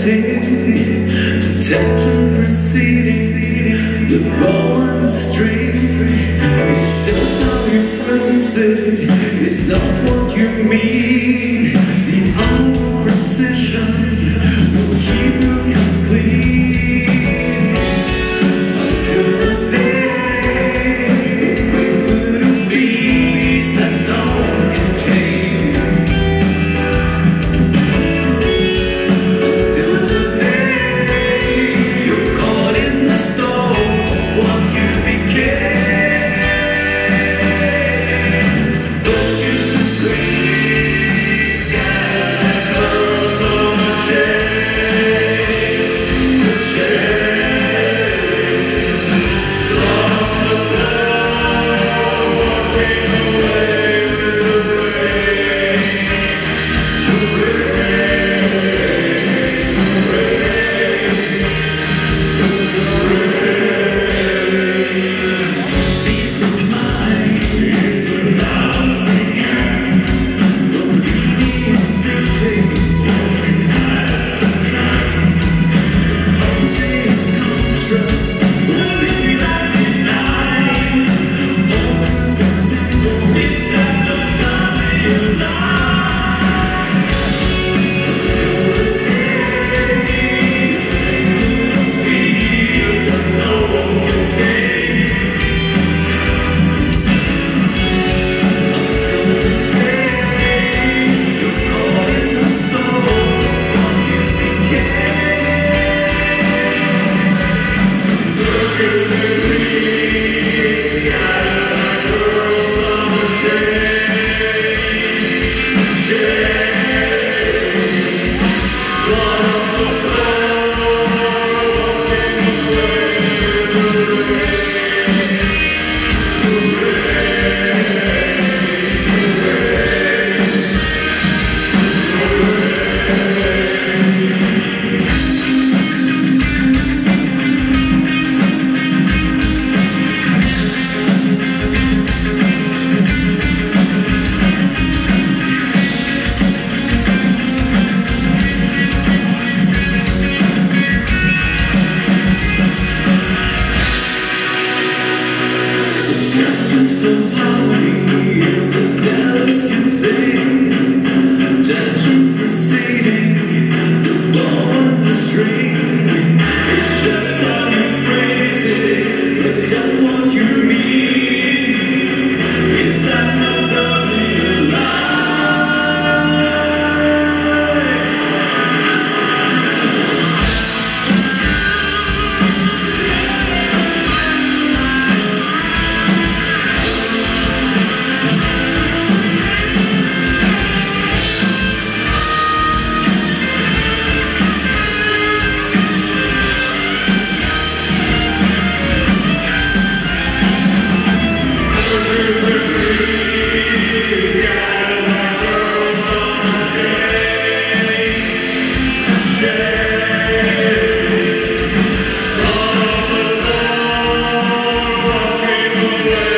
waiting, the tension preceding, the ball and the string. It's just how you phrase it, it's not what you mean. The old precision will keep your cuts clean until the day the face will be that no one can change. Until the day you're caught in the storm of what you became. Of harmony is a delicate thing, tension preceding the ball and the string. It's just how you phrase it, but just what you mean. Is that not doubly a lie? Away.